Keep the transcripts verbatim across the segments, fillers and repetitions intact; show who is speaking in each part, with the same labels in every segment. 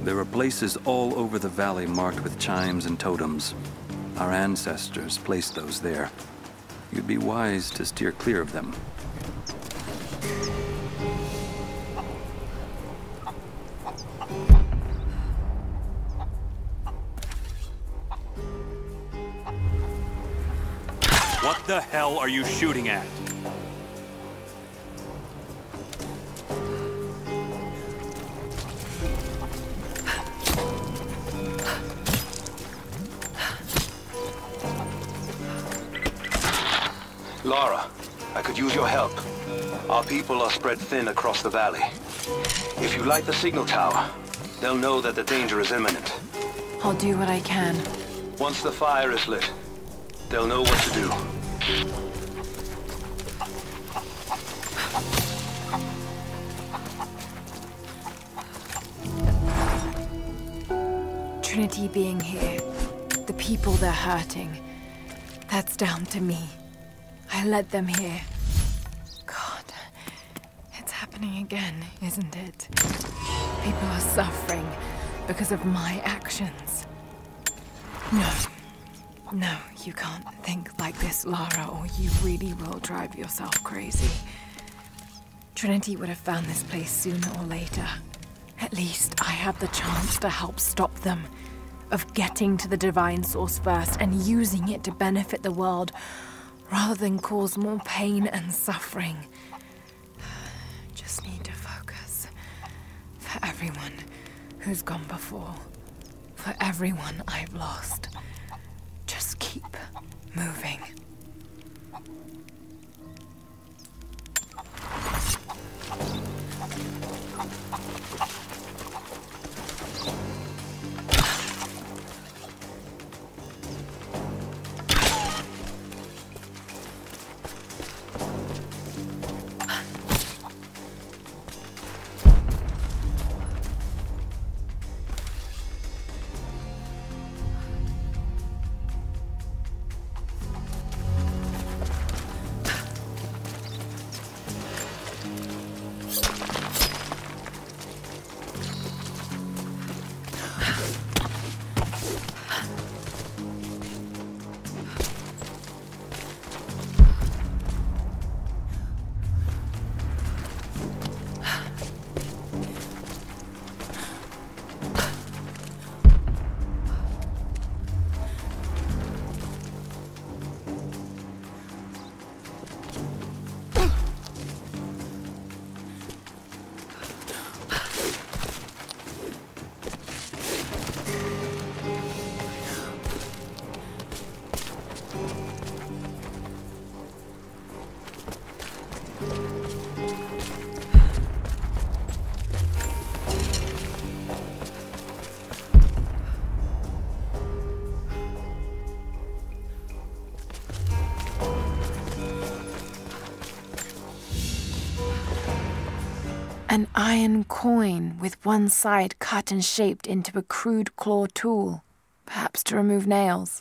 Speaker 1: There are places all over the valley marked with chimes and totems. Our ancestors placed those there. You'd be wise to steer clear of them.
Speaker 2: What the hell are you shooting at?
Speaker 3: Lara, I could use your help. Our people are spread thin across the valley. If you light the signal tower, they'll know that the danger is imminent.
Speaker 4: I'll do what I can.
Speaker 3: Once the fire is lit, they'll know what to do.
Speaker 4: Trinity being here, the people they're hurting, that's down to me. I led them here. God, it's happening again, isn't it? People are suffering because of my actions. No. No, you can't think like this, Lara, or you really will drive yourself crazy. Trinity would have found this place sooner or later. At least I have the chance to help stop them. Of getting to the Divine Source first and using it to benefit the world, rather than cause more pain and suffering. Just need to focus. For everyone who's gone before. For everyone I've lost. Just keep moving. An iron coin with one side cut and shaped into a crude claw tool, perhaps to remove nails.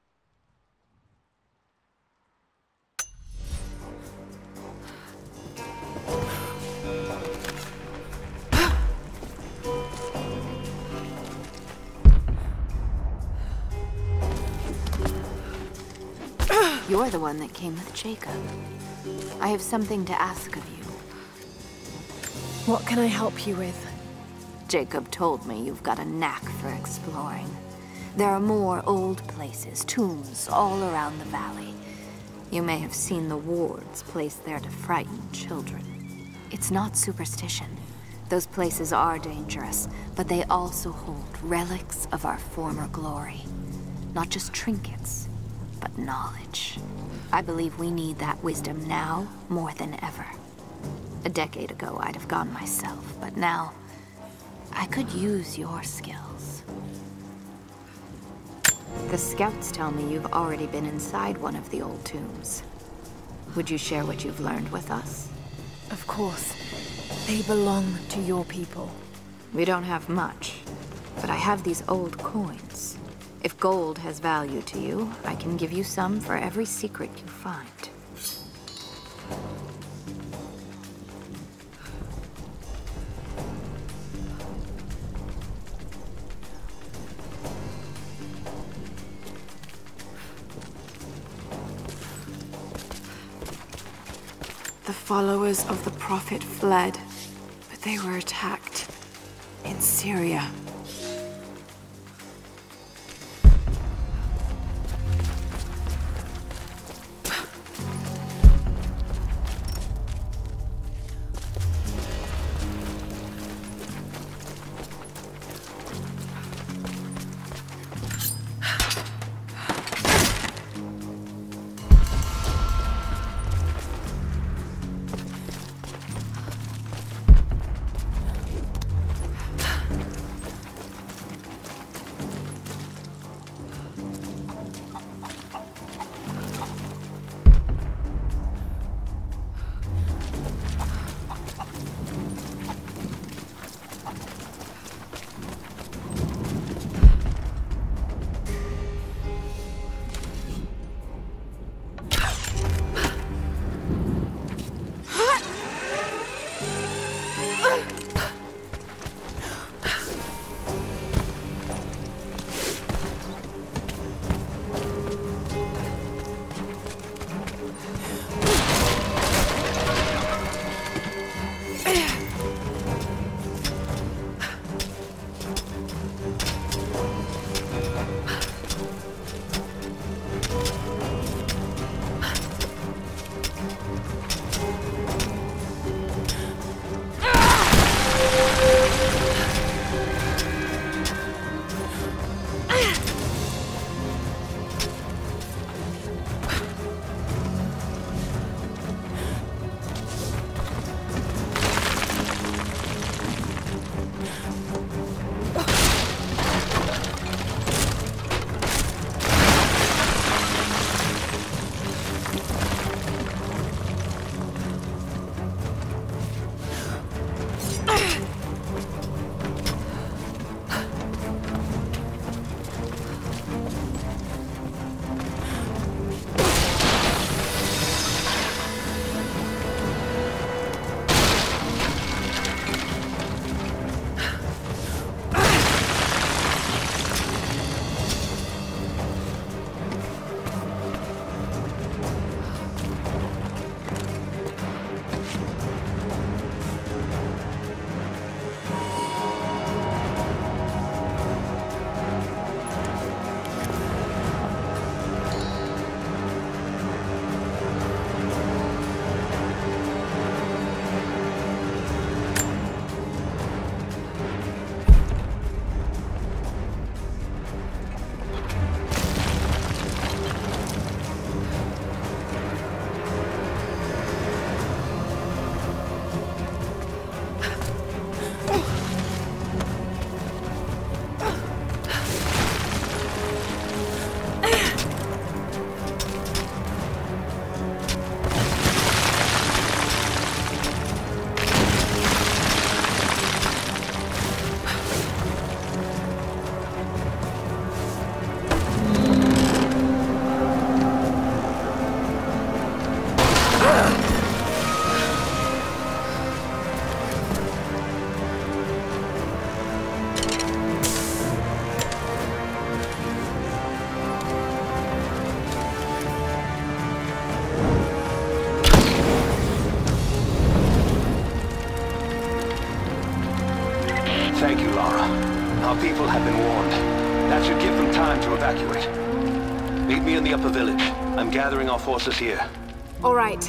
Speaker 5: You're the one that came with Jacob. I have something to ask of you.
Speaker 4: What can I help you with?
Speaker 5: Jacob told me you've got a knack for exploring. There are more old places, tombs, all around the valley. You may have seen the wards placed there to frighten children. It's not superstition. Those places are dangerous, but they also hold relics of our former glory. Not just trinkets, but knowledge. I believe we need that wisdom now more than ever. A decade ago, I'd have gone myself, but now, I could use your skills. The scouts tell me you've already been inside one of the old tombs. Would you share what you've learned with us?
Speaker 4: Of course. They belong to your people.
Speaker 5: We don't have much, but I have these old coins. If gold has value to you, I can give you some for every secret you find.
Speaker 4: followers of the Prophet fled, but they were attacked in Syria.
Speaker 3: Thank you, Lara. Our people have been warned. That should give them time to evacuate. Meet me in the upper village. I'm gathering our forces here.
Speaker 4: All right.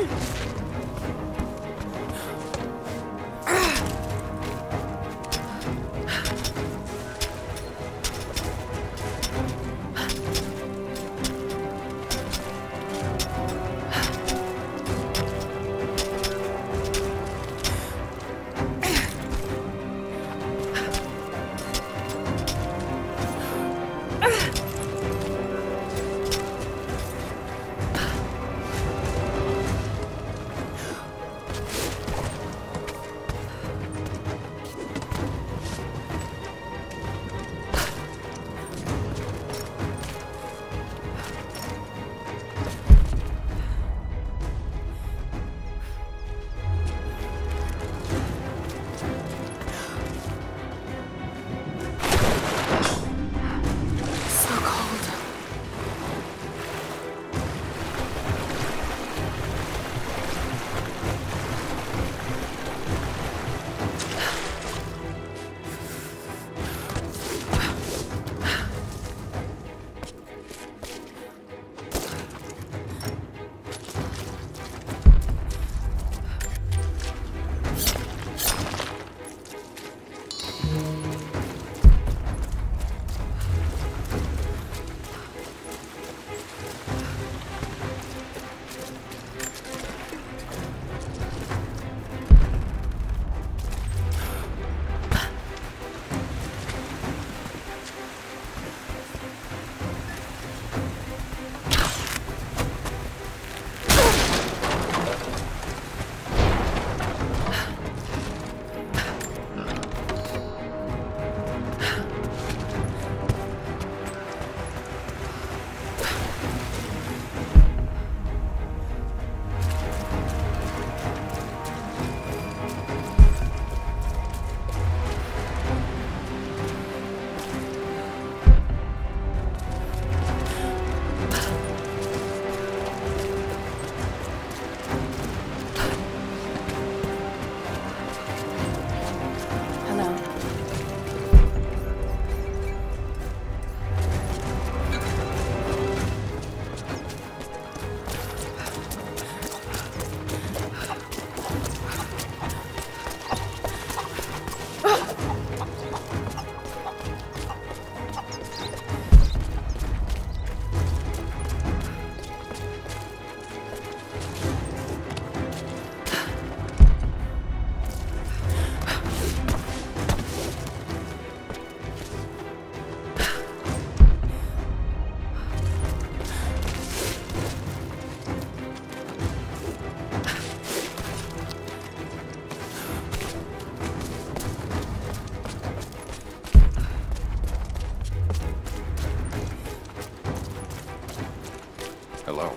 Speaker 6: Hello.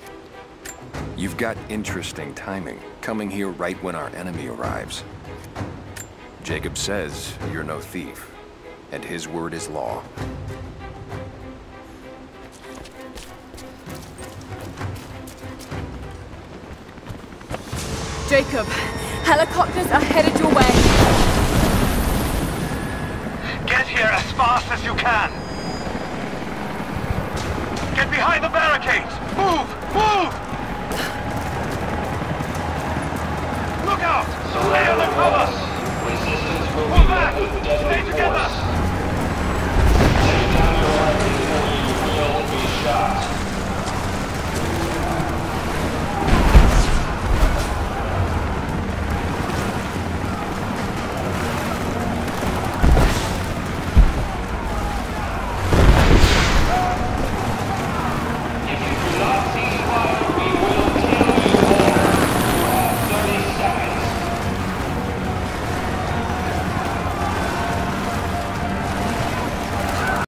Speaker 6: You've got interesting timing, coming here right when our enemy arrives. Jacob says you're no thief, and his word is law.
Speaker 4: Jacob, helicopters are headed your way.
Speaker 3: Get here as fast as you can! Get behind the barricades! Move!